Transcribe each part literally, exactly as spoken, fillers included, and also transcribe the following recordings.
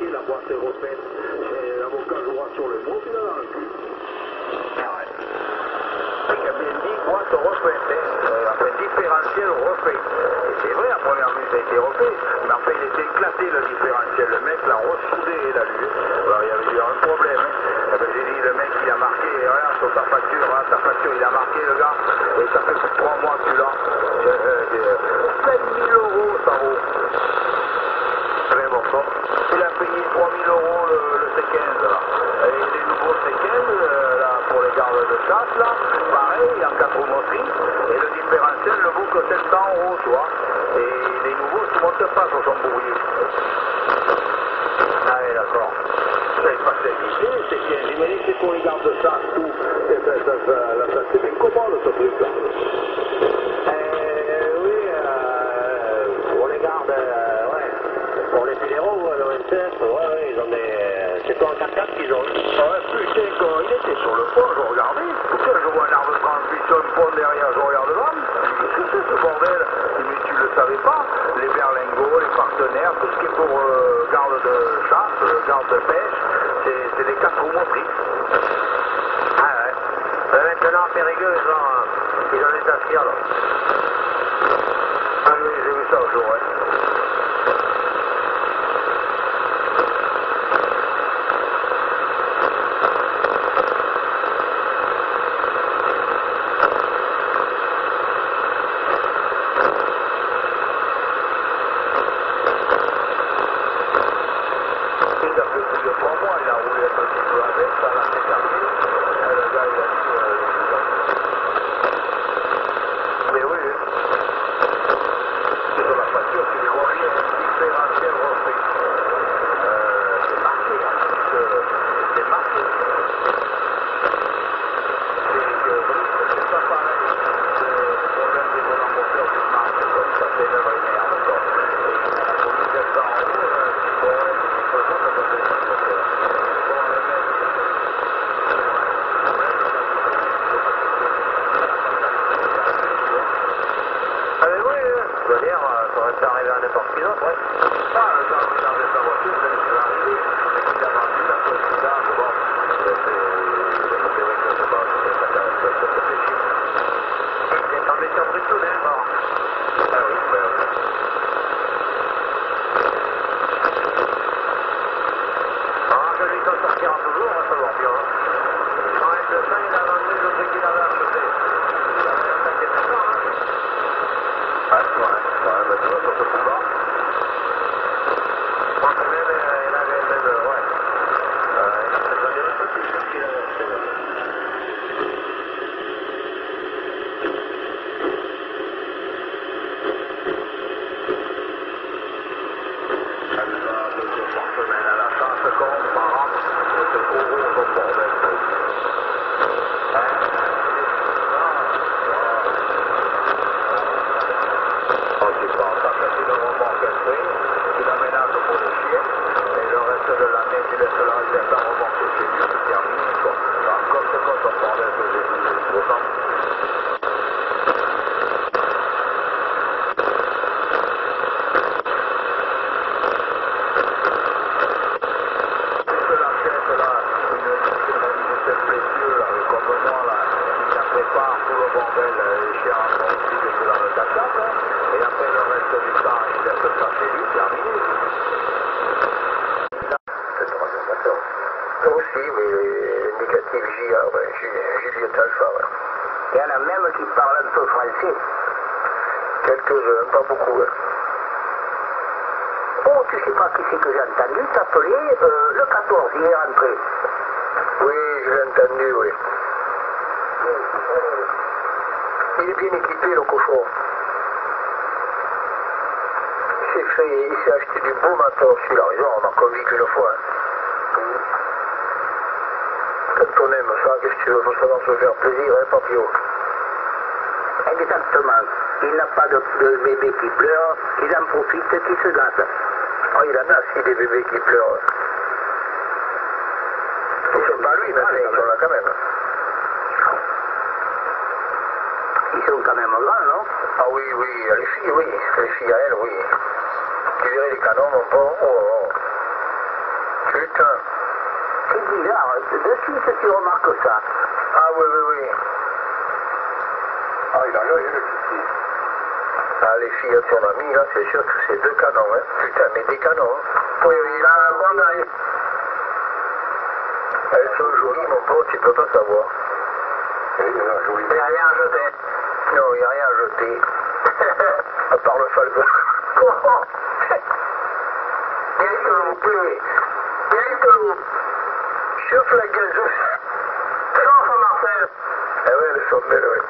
marqué, la boîte est refaite, et l'avocat jouera sur le mot, puis il en a un cul. C'est qu'il a bien dit, boîte refaite, hein. Euh, enfin, différentiel refait. Et c'est vrai, à première vue, ça a été refait, mais enfin, il était éclaté le différentiel. Le mec l'a ressoudé, il a lu. Alors, il y avait eu un problème. Hein. Eh ben, j'ai dit, le mec, il a marqué, regarde, sur ta facture, hein, ta facture, il a marqué, le gars, et ça fait plus de trois mois que tu l'as. Euh, euh, cinq mille euros, ça vaut. Très bon, bon. Il a payé trois mille euros le, le C quinze, là. Et les nouveaux C quinze, euh, là, pour les gardes de chasse, là, pareil, en quatre roues motrices, et le différentiel ne vaut que sept cents euros, tu vois. Et les nouveaux, tu ne montes pas sur son bourrier. Ah oui, d'accord. C'est pas service, c'est bien. J'imagine que c'est pour les gardes de chasse, tout. C'est ça, ça, ça, ça, c'est bien commode, ce truc-là. Euh, oui, euh, pour les gardes, euh, ouais. Pour les fédéraux, ouais, le vingt-sept, ouais, ouais, ils ont des... C'est toi en quatre quatre qu'ils ont. Ouais, putain, quand il était sur le pont, je regardais. Putain, je vois un arbre de transmission, un pont derrière, je regarde devant. Qu'est-ce que c'est ce bordel? Mais tu le savais pas, les berlingots, les partenaires, tout ce qui est pour euh, garde de chasse, euh, garde de pêche, c'est des quatre roues motrices. Ah ouais. Euh, maintenant, Périgueux, ils ont, euh, ils ont des aciers, là. Ah oui, j'ai vu ça au jour, ouais. Il y en a même qui parlent un peu français. Quelques-uns, pas beaucoup. Hein. Oh, tu sais pas qui c'est que j'ai entendu t'appeler euh, le quatorze, il est rentré. Oui, je l'ai entendu, oui. Il est bien équipé, le cochon. Il s'est fait, il s'est acheté du beau matos, celui-là. On a convié qu'une fois. Hein. Quand on aime ça, qu'est-ce que tu veux? Faut savoir se faire plaisir, hein, papillot? Exactement. Il n'a pas de, de bébé qui pleure, il en profite, qui se gâte. Oh, il en a, si, des bébés qui pleurent. Ils sont pas lui, mais ils sont là quand même. Ils sont quand même grands, non? Ah oui, oui, les filles, oui. Les filles à elles, oui. Tu verrais les canons, mon pauvre. Oh, oh. putain. C'est bizarre, de suite tu remarques ça. Ah oui, oui, oui. Ah, il a rien eu le petit. Ah, les filles de son ami, là, c'est sûr que c'est deux canons, hein. Putain, mais des canons, hein. Oui, il a un bon œil. Elles sont jolies, mon pote, tu peux pas savoir. Il a joli. Il n'y a rien à jeter. Non, il n'y a rien à jeter. À part le falco. Bien que vous plaît. Bien que vous. Chauffe la gazeuse. Chauffe Marcel. Ah ouais, elles sont belles, oui.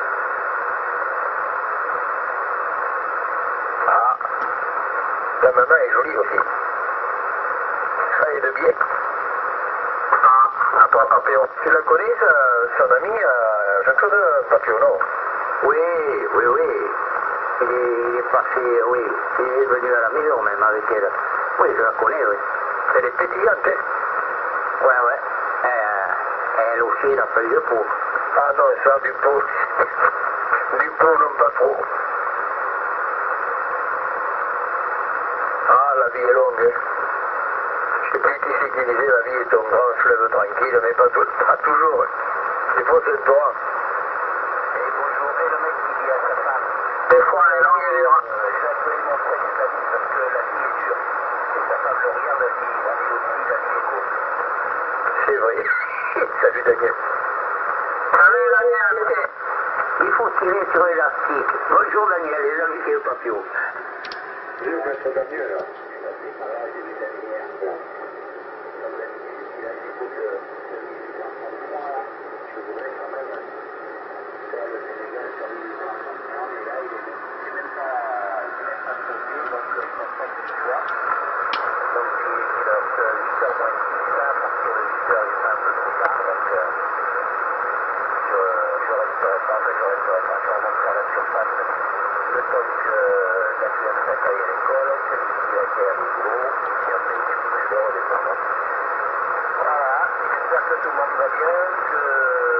Ah. La maman est jolie aussi. Ça est de bien. Ah, à toi, Papillon. Tu la connais, ça, son ami, euh, Jean-Claude Papillon, non? Oui, oui, oui. Il est, il est passé, oui. Il est venu à la maison même avec elle. Oui, je la connais, oui. Elle est pétillante, hein? Ouais, ouais. Euh, elle aussi, elle a fait de peau. Ah non, ça, du pot. Du pot, non pas trop. Ah, la vie est longue, hein. Je sais plus qui c'est qui disait la vie est un grand fleuve tranquille, mais pas, tout, pas toujours. Hein. Il faut se toi. Et bonjour, et le mec qui dit à sa femme. Des fois, elle est longue et dure. Je vais appeler mon frère et sa vie parce que la vie est dure. Et sa femme le regarde, elle dit, la vie aussi, la vie est courte. C'est vrai. Salut Daniel. Salut Daniel. Il faut tirer sur l'élastique. Bonjour Daniel, les invités au papillon. Je vais mettre Daniel, là. Tout le monde va bien, que